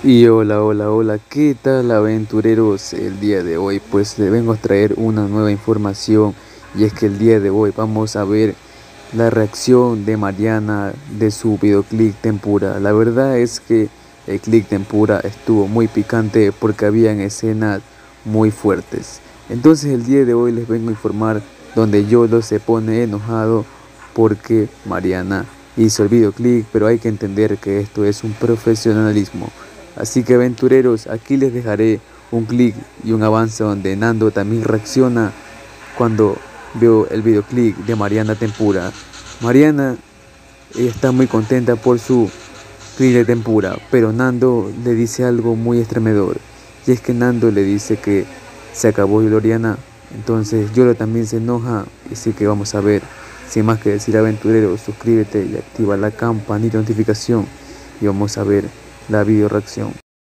Y hola, hola, hola, ¿qué tal aventureros? El día de hoy pues les vengo a traer una nueva información y es que el día de hoy vamos a ver la reacción de Mariana de su videoclip Tempura. La verdad es que el clip Tempura estuvo muy picante porque habían escenas muy fuertes. Entonces el día de hoy les vengo a informar donde Yolo se pone enojado porque Mariana hizo el videoclip, pero hay que entender que esto es un profesionalismo. Así que aventureros, aquí les dejaré un clic y un avance donde Nando también reacciona cuando veo el videoclip de Mariana Tempura. Mariana está muy contenta por su clip de Tempura, pero Nando le dice algo muy estremecedor. Y es que Nando le dice que se acabó Gloriana. Entonces Yolo también se enoja, así que vamos a ver. Sin más que decir aventurero, suscríbete y activa la campanita de notificación y vamos a ver la video reacción.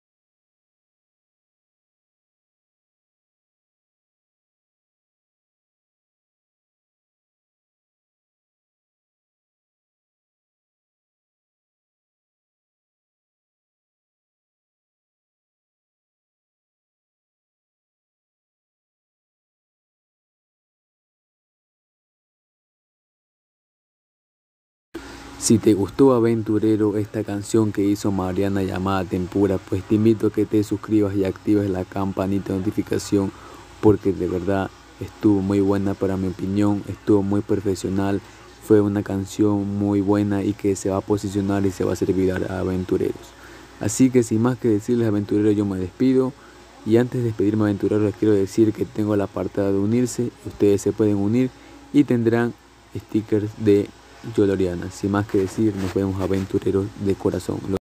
Si te gustó aventurero esta canción que hizo Mariana llamada Tempura, pues te invito a que te suscribas y actives la campanita de notificación porque de verdad estuvo muy buena para mi opinión, estuvo muy profesional, fue una canción muy buena y que se va a posicionar y se va a servir a aventureros. Así que sin más que decirles aventureros, yo me despido y antes de despedirme aventureros les quiero decir que tengo el apartado de unirse, ustedes se pueden unir y tendrán stickers de Yoloriana. Sin más que decir, nos vemos aventureros de corazón.